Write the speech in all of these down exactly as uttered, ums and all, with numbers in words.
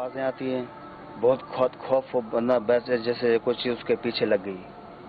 आवाज़ें आती हैं, बहुत खौफ खौफ बंदा वैसे जैसे कोई चीज़ उसके पीछे लग गई।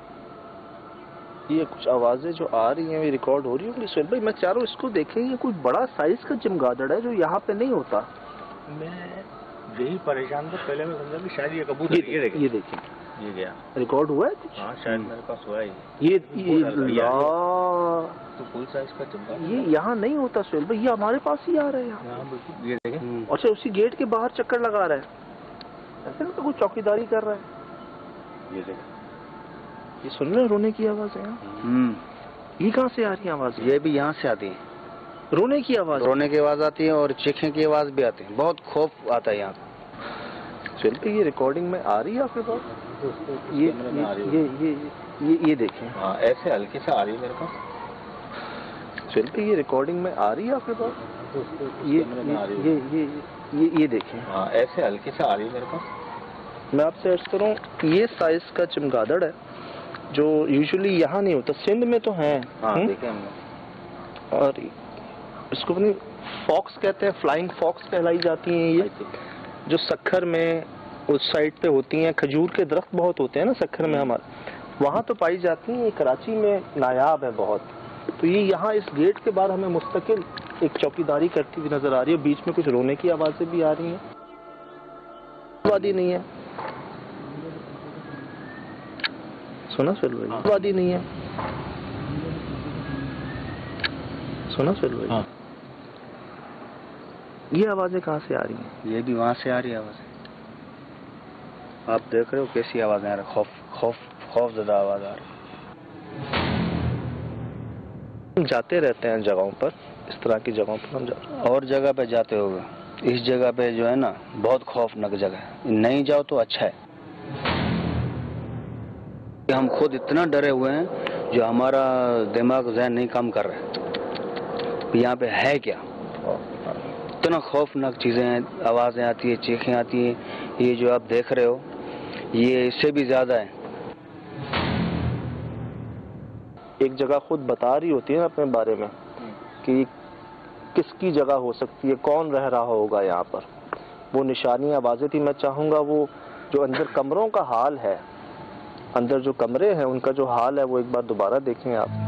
ये कुछ आवाज़ें जो आ रही हैं, ये रिकॉर्ड हो रही होंगी। सुहेल भाई, मैं चाह रहा हूँ इसको देखें, ये कोई बड़ा साइज का चमगादड़ है जो यहाँ पे नहीं होता। मैं यही परेशान था पहले, मैं समझा कि शायद ये कबूतर। ये, ये देखें, ये देखें, ये गया रिकॉर्ड हुआ है कुछ। हाँ शायद मेरे पास हुआ है ये ये, ये तो फुल साइज का चमगादड़। ये यहाँ नहीं होता सुहेल भाई, ये हमारे पास ही आ रहा है यहाँ। बिल्कुल, ये देखें। अच्छा, उसी गेट के बाहर चक्कर लगा रहा है, ऐसे तो कोई चौकीदारी कर रहा है। ये देखें, ये सुन रहे हैं रोने की आवाज़ है। हम्म, ये कहाँ से आ रही है आवाज़? ये भी यहाँ से आती है, रोने की आवाज़। रोने की आवाज़ आती है और चीखने की आवाज़ भी आती है, बहुत खौफ आता है यहाँ। चलते ये रिकॉर्डिंग में आ रही है आपके पास? ये ये ये ये ये देखें। हाँ ऐसे हल्के से आ रही है मेरे पास। चलते ये रिकॉर्डिंग में आ रही है आपके पास? ये ये ये ये ये देखें। हाँ ऐसे हल्के से आ रही है मेरे पास। मैं आपसे अर्ज करूँ, ये साइज का चमगादड़ है जो यूजुअली यहाँ नहीं होता। सिंध में तो है। हाँ देखें हमने। और इसको अपनी फॉक्स कहते हैं, फ्लाइंग फॉक्स कहलाई जाती हैं ये, जो सखर में उस साइड पे होती हैं। खजूर के दरख्त बहुत होते हैं ना सखर में हमारे, वहाँ तो पाई जाती हैं। कराची में नायाब है बहुत। तो ये यहाँ इस गेट के बाद हमें मुस्तकिल एक चौकीदारी करती हुई नजर आ रही है। बीच में कुछ रोने की आवाज़ें भी आ रही हैं। वादी नहीं है, सुना सुहेल भाई? वादी नहीं है, सुना सुहेल भाई? हाँ। ये आवाज़ें कहाँ से आ रही हैं? ये भी वहाँ से आ रही है आवाज़। आप देख रहे हो कैसी आवाज़ें आ रही, खौफ खौफ खौफ ज़्यादा आवाज़ आ रही है। हम जाते रहते हैं जगहों पर, इस तरह की जगहों पर हम जाते हैं। और जगह पे जाते होगे, इस जगह पे जो है ना बहुत खौफनाक जगह है, नहीं जाओ तो अच्छा है। हम खुद इतना डरे हुए हैं जो हमारा दिमाग जहन नहीं काम कर रहा है, यहाँ पे है क्या। इतना खौफनाक चीज़ें हैं, आवाज़ें आती है, चीखें आती हैं। ये जो आप देख रहे हो ये इससे भी ज़्यादा है। एक जगह खुद बता रही होती है अपने बारे में कि किसकी जगह हो सकती है, कौन रह रहा होगा यहाँ पर। वो निशानी आवाज़ें थी। मैं चाहूँगा वो जो अंदर कमरों का हाल है, अंदर जो कमरे हैं उनका जो हाल है, वो एक बार दोबारा देखें आप।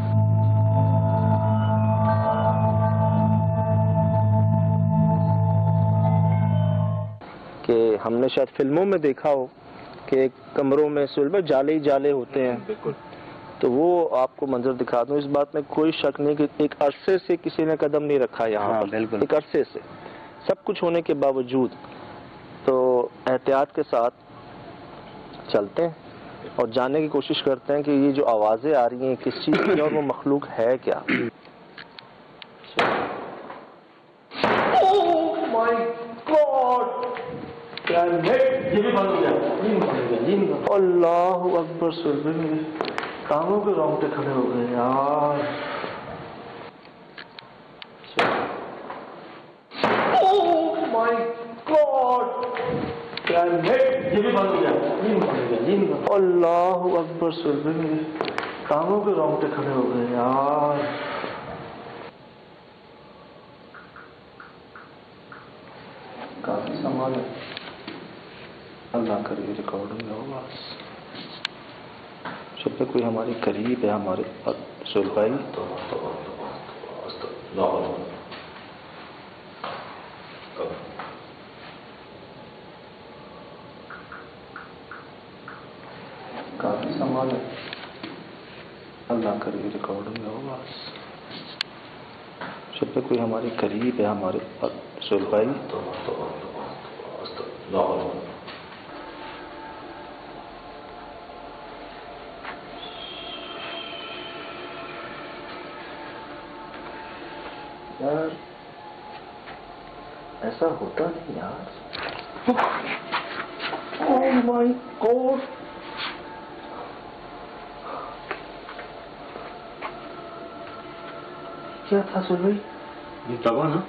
कि हमने शायद फिल्मों में देखा हो कि कमरों में सुलभ जाले ही जाले होते हैं। बिल्कुल। तो वो आपको मंजर दिखा दूं, इस बात में कोई शक नहीं कि एक अरसे से किसी ने कदम नहीं रखा यहाँ हाँ, पर। बिल्कुल। एक अरसे से, सब कुछ होने के बावजूद। तो एहतियात के साथ चलते हैं और जानने की कोशिश करते हैं कि ये जो आवाज़ें आ रही हैं किस चीज़ की और वो मखलूक है क्या। Oh my God! अल्लाह अकबर। सुन कानों के रोंगटे खड़े हो गए यार। Oh my God! अल्लाह अकबर। सुन कानों के रोंगटे खड़े हो गए यार। काफी सामान है, अल्लाह करे रिकॉर्डिंग हो बस। जब तक कोई हमारे करीब है, हमारे सुहेल भाई, तो काफी सामान है, अल्लाह करे रिकॉर्डिंग हो बस। जब तक कोई हमारे करीब है, हमारे सुहेल भाई, तो यार ऐसा होता नहीं यार। ओह माय गॉड, क्या था सुन भाई? ये दबा ना।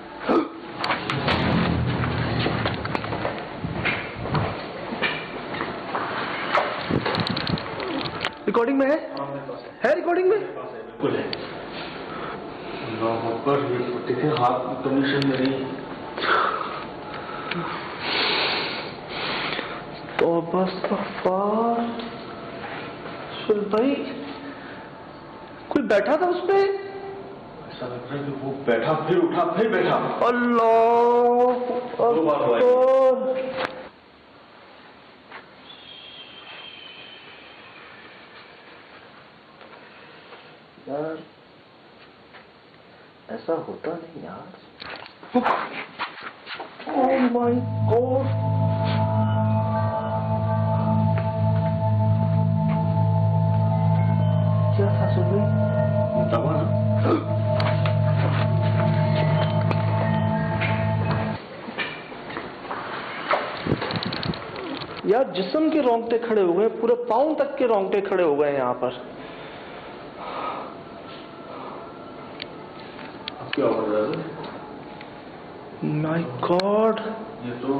रिकॉर्डिंग में है? है रिकॉर्डिंग में? बिल्कुल है। पर देखे हाथ की कंडीशन मेरी। तौबा इस्तग़फ़ार। सुल भाई कोई बैठा था उस पे? ऐसा लग रहा है कि वो बैठा फिर उठा फिर बैठा। अल्लाह दो बार हुआ अकबर। यार ऐसा होता नहीं यार। Oh my god. क्या था सुबह? दबा ना। यार जिस्म के रोंगटे खड़े हो गए, पूरे पाँव तक के रोंगटे खड़े हो गए यहाँ पर। क्या हो रहा है? My god. ये तो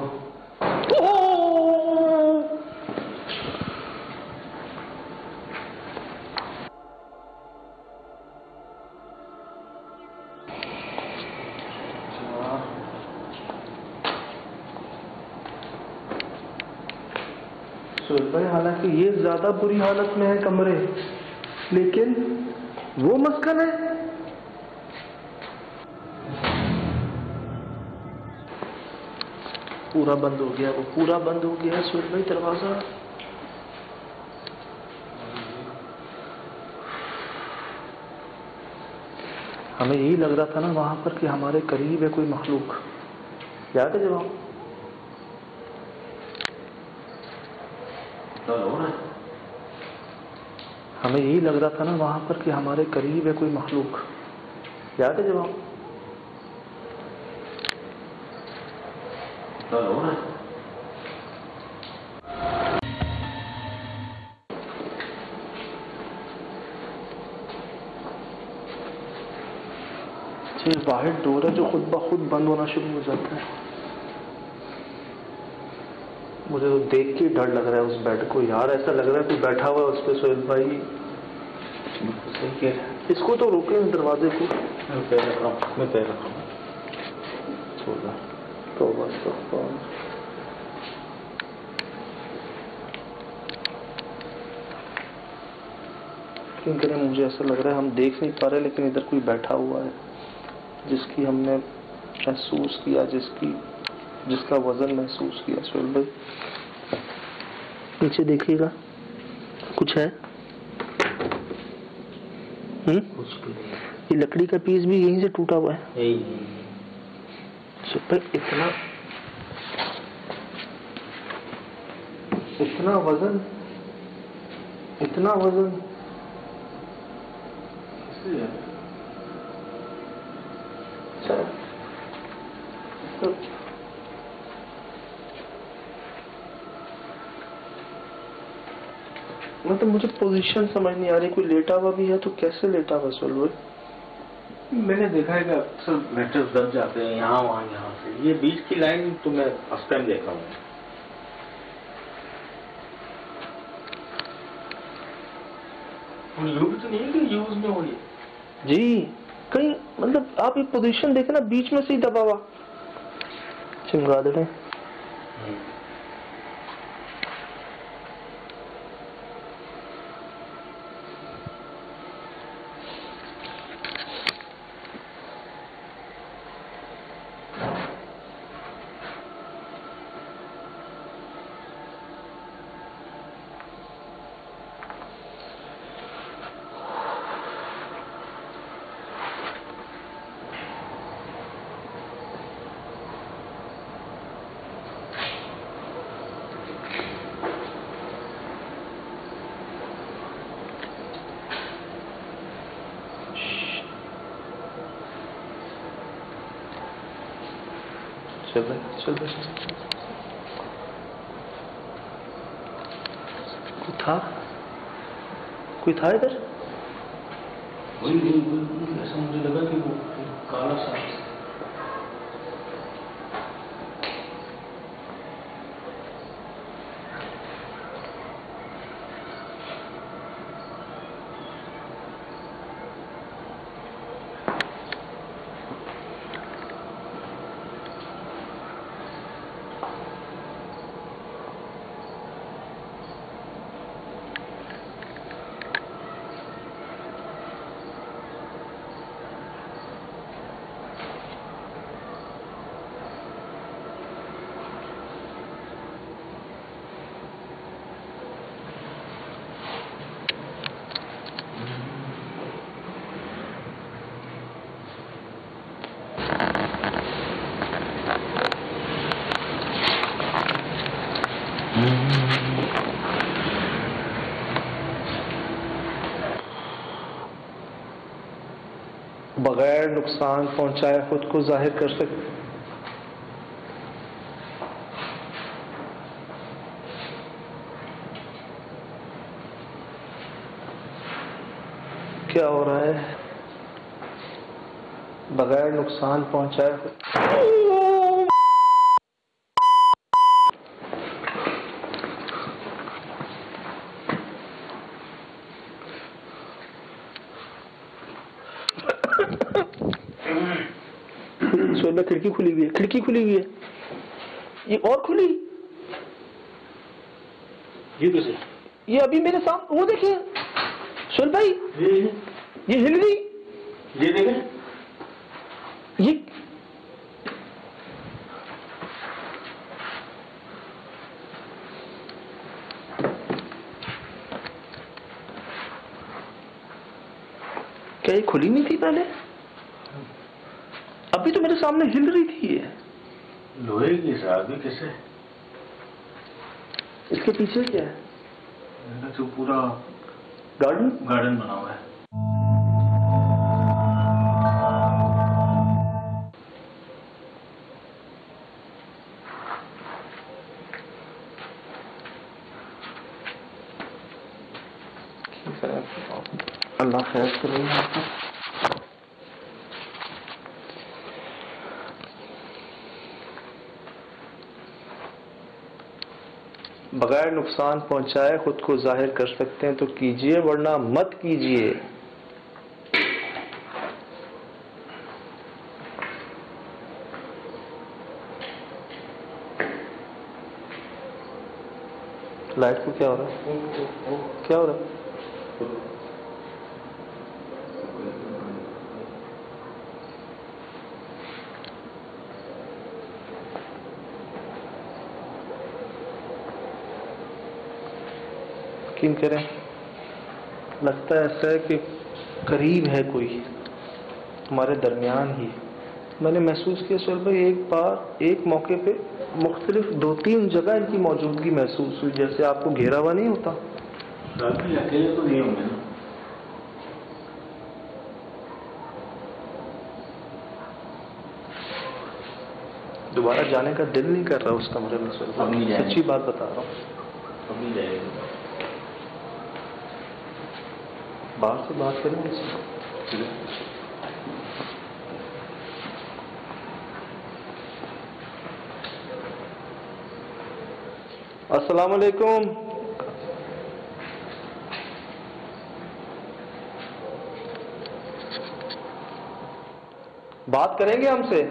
भाई हालांकि ये ज्यादा बुरी हालत में है कमरे, लेकिन वो मस्कन है। पूरा बंद हो गया, वो पूरा बंद हो गया है सुहेल भाई दरवाजा। हमें यही लग रहा था ना वहां पर कि हमारे करीब है कोई मखलूक। याद है जवाब? हमें यही लग रहा था ना वहां पर कि हमारे करीब है कोई मखलूक। याद है जवाब? ये बाहर डोर है जो खुद ब खुद बंद होना शुरू हो जाता है। मुझे तो देख के डर लग रहा है उस बेड को यार। ऐसा लग रहा है कोई बैठा हुआ है उस पे सुहेल भाई। सही कह रहा है। इसको तो रोके इस दरवाजे को। मैं पैर रख रहा हूँ, मैं पैर रख रहा हूँ। छोड़ तो बस तो क्यों करें, मुझे ऐसा लग रहा है हम देख नहीं पा रहे, लेकिन इधर कोई बैठा हुआ है जिसकी हमने महसूस किया, जिसकी जिसका वजन महसूस किया। सुहेल भाई नीचे देखिएगा, कुछ है? हम्म कुछ भी नहीं। ये लकड़ी का पीस भी यहीं से टूटा हुआ है। यही पर इतना इतना वजन, इतना वजन अच्छा। तो मतलब मुझे पोजीशन समझ नहीं आ रही। कोई लेटा हुआ भी है तो कैसे लेटा हुआ सुहेल भाई? मैंने देखा है कि अक्सर मैट्रेस दब जाते हैं यहाँ वहाँ यहाँ से। ये बीच की लाइन तो मैं फर्स्ट टाइम देखा हूँ। यूज तो नहीं है कि यूज में हो ये जी कहीं, मतलब आप ये पोजीशन देखे ना, बीच में से ही दबा हुआ चमगादड़ है। चल रहे चल रहे कोई था कोई था इधर? वही वही ऐसा मुझे लगा कि वो काला सा बगैर नुकसान पहुंचाए खुद को जाहिर कर सकते। क्या हो रहा है? बगैर नुकसान पहुंचाए सोलह खिड़की खुली हुई है, खिड़की खुली हुई है, ये और खुली, ये कैसे? ये अभी मेरे सामने, वो देखिए सोल भाई, ये ये हिल रही, ये देखें, ये क्या ये खुली नहीं थी पहले? अभी तो मेरे सामने हिल रही थी ये। लोहे की आगे कैसे? इसके पीछे क्या है? तो पूरा गार्डन गार्डन बना हुआ है। अल्लाह खैर करे। बगैर नुकसान पहुंचाए खुद को जाहिर कर सकते हैं तो कीजिए, वरना मत कीजिए। लाइट को क्या हो रहा है? क्या हो रहा है? यकीन करें, लगता है ऐसा है कि करीब है कोई हमारे दरमियान ही। मैंने महसूस किया सर भाई, एक बार एक मौके पे मुख्तलिफ दो तीन जगह इनकी मौजूदगी महसूस हुई, जैसे आपको घेरा हुआ नहीं होता। अकेले तो नहीं होंगे ना? दोबारा जाने का दिल नहीं कर रहा उस कमरे में सर, सच्ची बात बता रहा हूँ। अभी जाएगा, बाहर से बात करें इससे। अस्सलाम वालेकुम। बात करेंगे हमसे?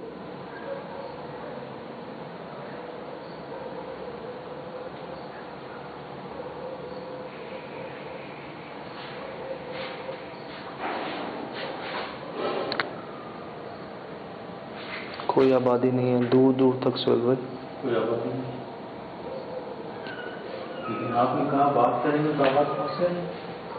कोई आबादी नहीं है दूर दूर तक सोहेल भाई, कोई आबादी नहीं। लेकिन आपने कहा बात करेंगे तो आवाज कहाँ से आई?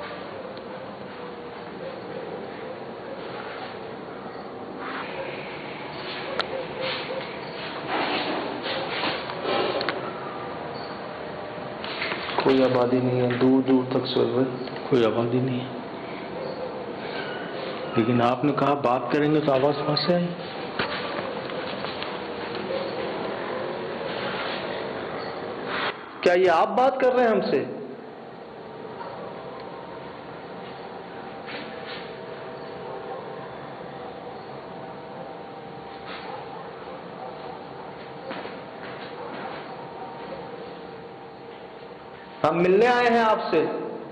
कोई आबादी नहीं है दूर दूर तक सोहेल भाई, कोई आबादी नहीं है। लेकिन आपने कहा बात करेंगे तो आवाज कहाँ से आई? क्या ये आप बात कर रहे हैं हमसे? हम मिलने आए हैं आपसे।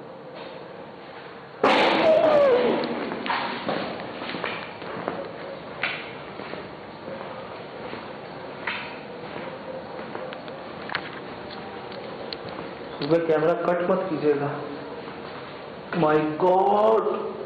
सुबह कैमरा कट मत कीजिएगा। माय गॉड,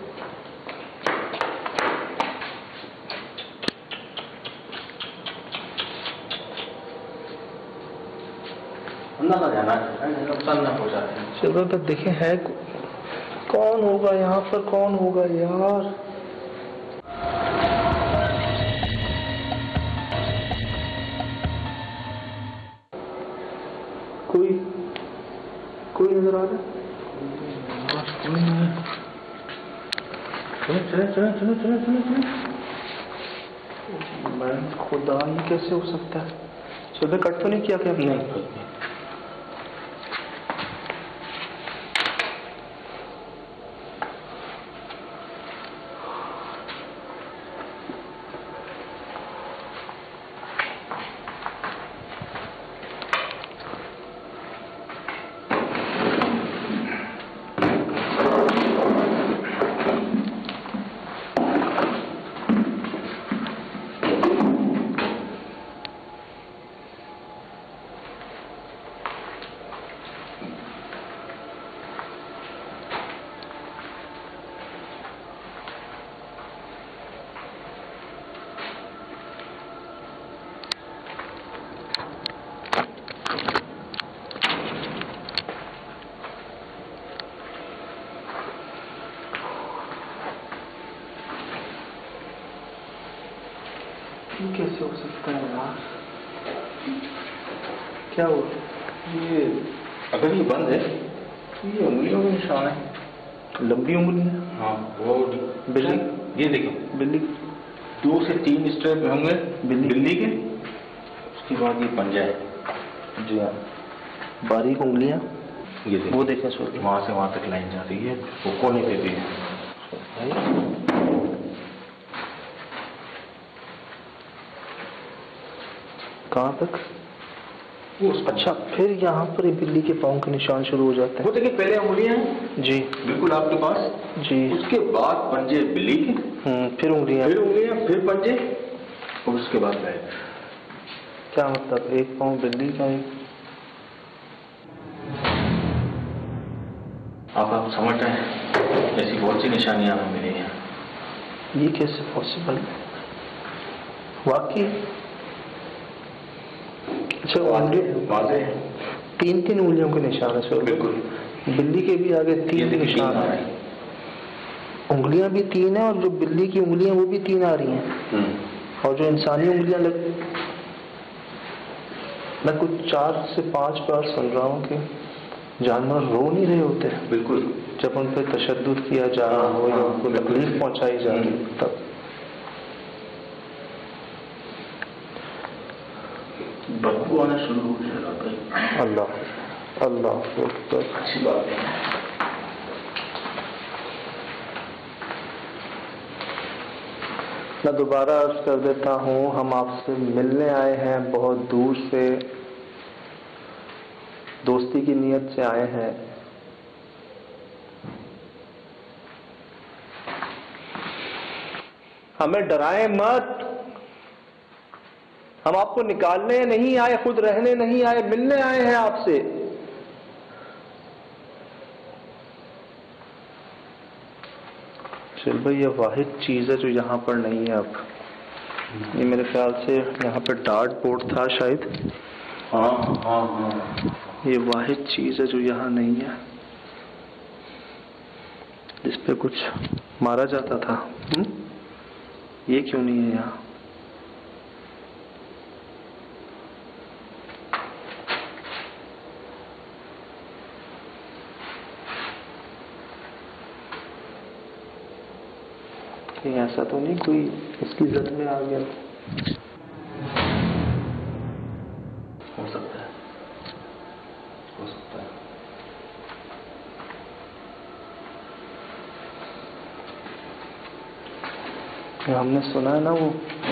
अंदर ना जाना, नुकसान ना पहुंचाते। चलो तो देखें है कौन होगा यहाँ पर, कौन होगा यार। कोई कोई नजर आ रहा है? चले चले चले चले चले चले चले। मैं खुदा, ये कैसे हो सकता है? सुबह कट तो नहीं किया क्या? नहीं। कैसे हो सकता है यार? क्या हुआ? ये अगर ये बंद है ये उंगलियों के निशान है, लंबी उंगलियां। हाँ वो बिल्ली, ये देखो बिल्ली दो से तीन स्टेप होंगे बिल्ली बिल्ली के, उसके बाद ये पंजा है। जी हाँ, बारीक उंगलियां। ये देखो, वो देखें सो वहाँ से वहाँ तक लाइन जा रही है, वो कोने पे भी है। कहाँ तक? वो अच्छा, फिर यहाँ पर ये बिल्ली के पाँव के निशान शुरू हो जाते हैं। वो देखिए पहले उंगलियां हैं जी बिल्कुल आपके पास जी, उसके बाद पंजे बिल्ली के, हम्म, फिर उंगलियां, फिर उंगलियां, फिर पंजे, और उसके बाद पैर। क्या मतलब? एक पाँव बिल्ली का, एक आप आप समझ रहे हैं, ऐसी बहुत सी निशानियां हमें मिली हैं। ये कैसे पॉसिबल है वाकई? अच्छा, उंगली तीन तीन उंगलियों के निशान है सर। बिल्कुल, बिल्ली के भी आगे तीन निशान है, उंगलियां भी तीन है, और जो बिल्ली की उंगलियां वो भी तीन आ रही हैं, और जो इंसानी उंगलियां लग... मैं कुछ चार से पांच बार सुन रहा हूँ कि जानवर रो नहीं रहे होते। बिल्कुल, जब उन पर तशद्दुद किया जा रहा हो या उनको तकलीफ पहुंचाई जा रही हो तब। बदबू आना शुरू हो जाएगा। अल्लाह अल्लाह अकबर, अच्छी बात है। मैं दोबारा अर्ज कर देता हूँ, हम आपसे मिलने आए हैं, बहुत दूर से दोस्ती की नीयत से आए हैं। हमें डराएं मत, हम आपको निकालने नहीं आए, खुद रहने नहीं आए, मिलने आए हैं आपसे। चल भाई, ये वाहिद चीज है जो यहाँ पर नहीं है अब। ये मेरे ख्याल से यहाँ पे डार्ट बोर्ड था शायद। हाँ हाँ हाँ, ये वाहिद चीज है जो यहाँ नहीं है, जिस पे कुछ मारा जाता था। हुँ? ये क्यों नहीं है यहाँ? कहीं ऐसा तो नहीं कोई इसकी जद में आ गया? हो सकता है, हो सकता है। हमने सुना है ना, वो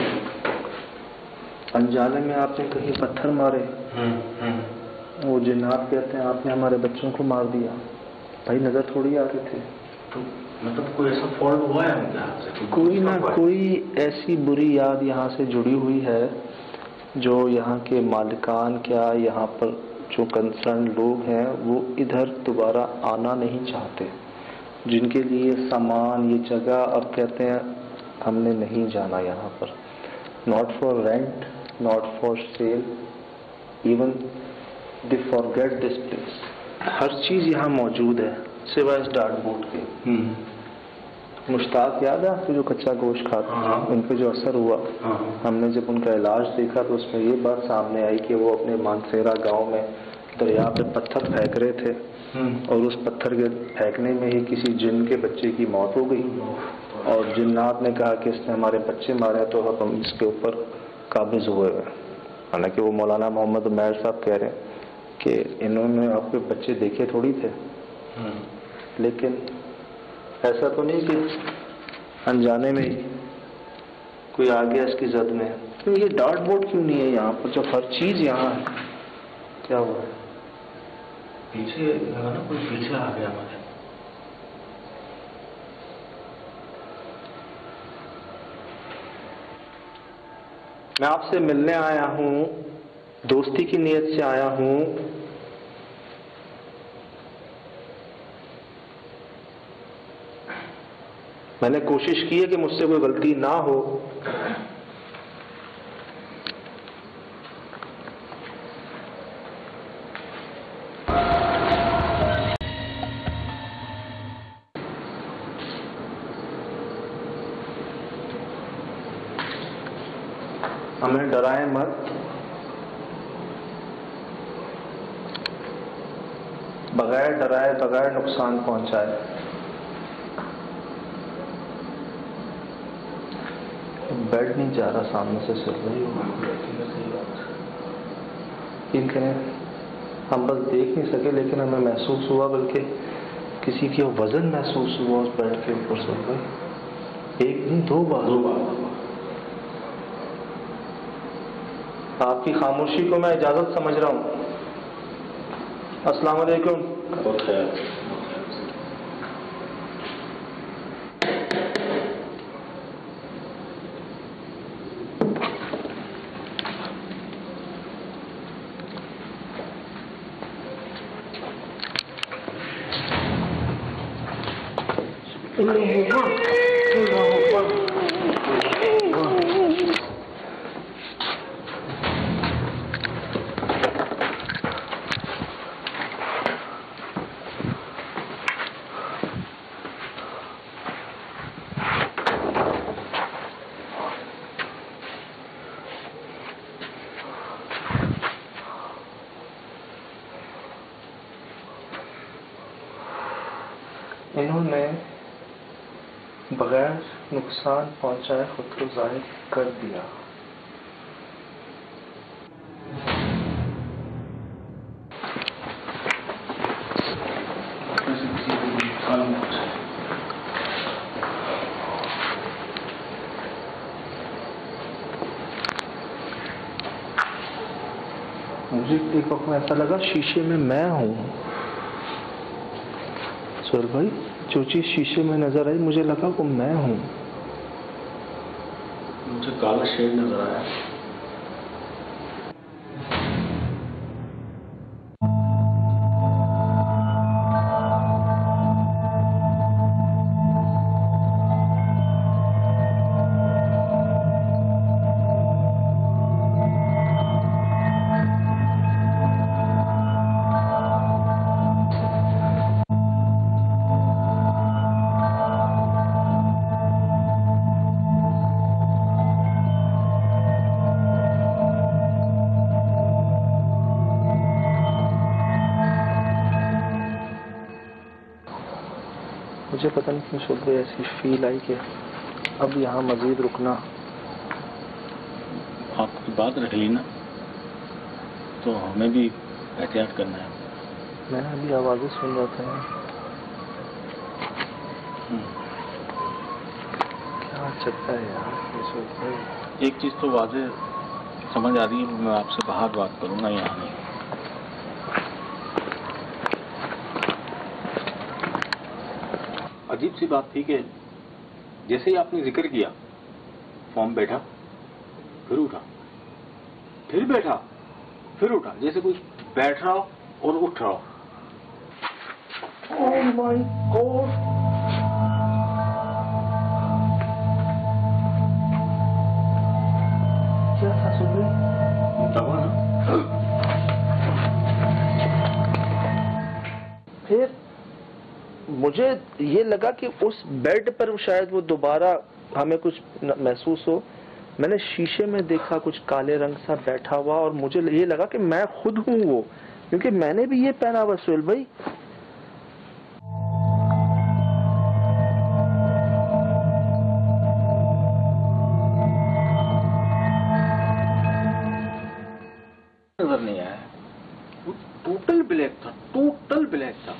अंजाले में आपने कहीं पत्थर मारे, वो जिन्नात कहते हैं आपने हमारे बच्चों को मार दिया। भाई नजर थोड़ी आ रहे थे। तो मतलब कोई ऐसा फॉल्ट हुआ है उनके हाथ से? कोई ना कोई ऐसी बुरी याद यहाँ से जुड़ी हुई है जो यहाँ के मालिकान, क्या यहाँ पर जो कंसर्न लोग हैं, वो इधर दोबारा आना नहीं चाहते, जिनके लिए सामान, ये जगह, और कहते हैं हमने नहीं जाना यहाँ पर। Not for rent, not for sale, even they forget this place. हर चीज़ यहाँ मौजूद है सिवाय इस डार्ट बोर्ड के। मुश्ताक याद है आपको, जो कच्चा गोश्त खाते हैं, उन पे जो असर हुआ? हमने जब उनका इलाज देखा तो उसमें ये बात सामने आई कि वो अपने मानसेरा गांव में दरिया पे पत्थर फेंक रहे थे, और उस पत्थर के फेंकने में ही किसी जिन के बच्चे की मौत हो गई। और जिन्नात ने कहा कि इसने हमारे बच्चे मारे, तो अब हम इसके ऊपर काबिज हुए हैं। हालांकि वो मौलाना मोहम्मद उमैर साहब कह रहे हैं कि इन्होंने आपके बच्चे देखे थोड़ी थे, लेकिन ऐसा तो नहीं कि अनजाने में कोई आ गया इसकी जद में। तो ये डार्ट बोर्ड क्यों नहीं है यहाँ पर, जब हर चीज यहाँ है? क्या हुआ है? पीछे लगा ना, कोई पीछे आ गया हमारे। मैं आपसे मिलने आया हूँ, दोस्ती की नीयत से आया हूँ। मैंने कोशिश की है कि मुझसे कोई गलती ना हो। हमें डराए मत, बगैर डराए बगैर नुकसान पहुंचाए। बेड नहीं जा रहा सामने से, चल रही हो यकीन करें, हम बस देख नहीं सके लेकिन हमें महसूस हुआ, बल्कि किसी की वजन महसूस हुआ उस बेड के ऊपर से। भाई एक नहीं दो बार दो बार आपकी खामोशी को मैं इजाजत समझ रहा हूँ। अस्सलाम वालेकुम। इन्होंने बगैर नुकसान पहुंचाए खुद को जाहिर कर दिया। मुझे एक वक्त में ऐसा लगा शीशे में मैं हूं। सर भाई, जो चीज शीशे में नजर आई मुझे लगा वो मैं हूं। मुझे काला शेड नजर आया। मुझे पता नहीं क्यों सुबह ऐसी फील आई कि अब यहाँ मजीद रुकना। आपकी बात रख ली ना, तो हमें भी एहतियात करना है। मैं अभी आवाजें सुन रहा था। क्या चलता है यार ये सोचता है। एक चीज तो वाजे समझ आ रही है, मैं आपसे बाहर बात करूंगा, यहाँ नहीं। अजीब सी बात थी कि जैसे ही आपने जिक्र किया, फॉर्म बैठा, फिर उठा, फिर बैठा, फिर उठा, जैसे कुछ बैठ रहा हो और उठ रहा हो। ओह माय गॉड, क्या था सुबह? दबा ना। फिर मुझे ये लगा कि उस बेड पर शायद वो दोबारा हमें कुछ महसूस हो। मैंने शीशे में देखा कुछ काले रंग सा बैठा हुआ, और मुझे ये लगा कि मैं खुद हूँ वो, क्योंकि मैंने भी ये पहना हुआ। सुहेल भाई, नजर नहीं आया, वो टोटल ब्लैक था, टोटल ब्लैक था।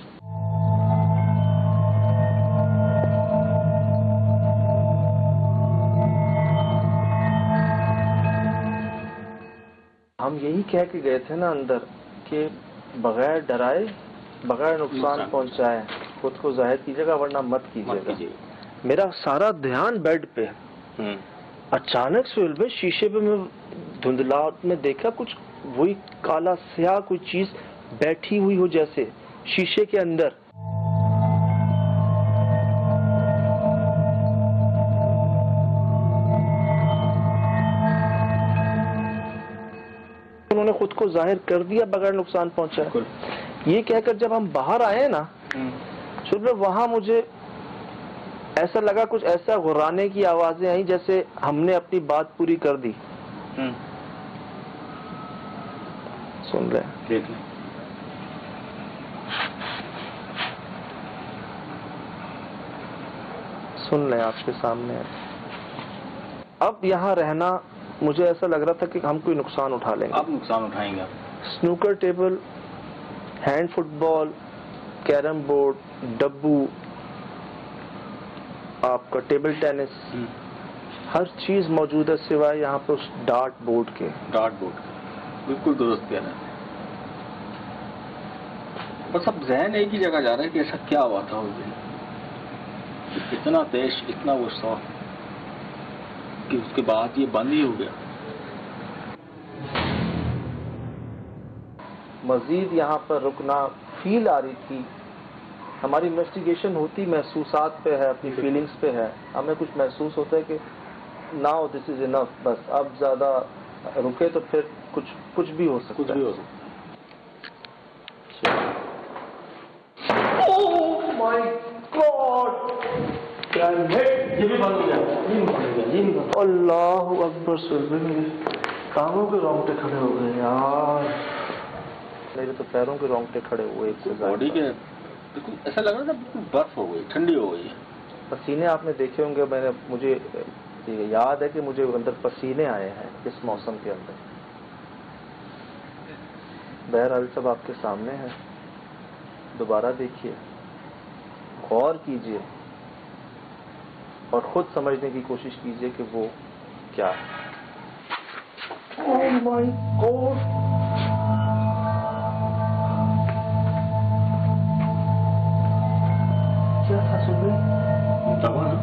हम यही कह के गए थे ना अंदर कि बगैर डराए, बगैर नुकसान पहुंचाए खुद को जाहिर कीजिएगा, वरना मत कीजिएगा। मेरा सारा ध्यान बेड पे। अचानक से में शीशे पे मैं धुंधलाहट में देखा कुछ वही काला स्याह कोई चीज बैठी हुई हो जैसे शीशे के अंदर। उन्होंने खुद को जाहिर कर दिया बगैर नुकसान पहुंचाए। ये कहकर जब हम बाहर आए ना, शुरू में वहां मुझे ऐसा लगा कुछ ऐसा गुर्राने की आवाजें आई जैसे हमने अपनी बात पूरी कर दी। सुन रहे हैं? देख लें। सुन लें, आपके सामने है। अब यहाँ रहना मुझे ऐसा लग रहा था कि हम कोई नुकसान उठा लेंगे। आप नुकसान उठाएंगे। Snooker table, hand football, carrom board, डब्बू, आपका टेबल टेनिस, हर चीज मौजूद है सिवाय यहाँ पे उस डार्ट बोर्ड के। डार्ट बोर्ड बिल्कुल दुरुस्त कह रहे हैं। बस अब जहन एक ही जगह जा रहा है कि ऐसा क्या हुआ था उस दिन, इतना देश, इतना गुस्सा कि उसके बाद ये बंद ही हो गया। मजीद यहाँ पर रुकना फील आ रही थी। हमारी इन्वेस्टिगेशन होती महसूसात पे है, अपनी फीलिंग्स पे है। हमें कुछ महसूस होता है कि नाउ दिस इज इनफ, बस अब ज्यादा रुके तो फिर कुछ कुछ भी हो सकता कुछ है। भी हो सकता है। ओह माय गॉड, ये भी बंद हो गया, ये भी बंद हो गया, ये भी बंद। अल्लाह अकबर, सुन टांगों के रोंगटे खड़े हो गए यार, मेरे तो पैरों के रोंगटे खड़े हुए। बॉडी के बिल्कुल ऐसा लग रहा था बिल्कुल बर्फ हो गई, ठंडी हो गई है। पसीने आपने देखे होंगे, मैंने मुझे याद है कि मुझे अंदर पसीने आए हैं इस मौसम के अंदर। बहरहाल सब आपके सामने है, दोबारा देखिए, गौर कीजिए और खुद समझने की कोशिश कीजिए कि वो क्या है। ओह माय गॉड, क्या था सुबह? दवा ना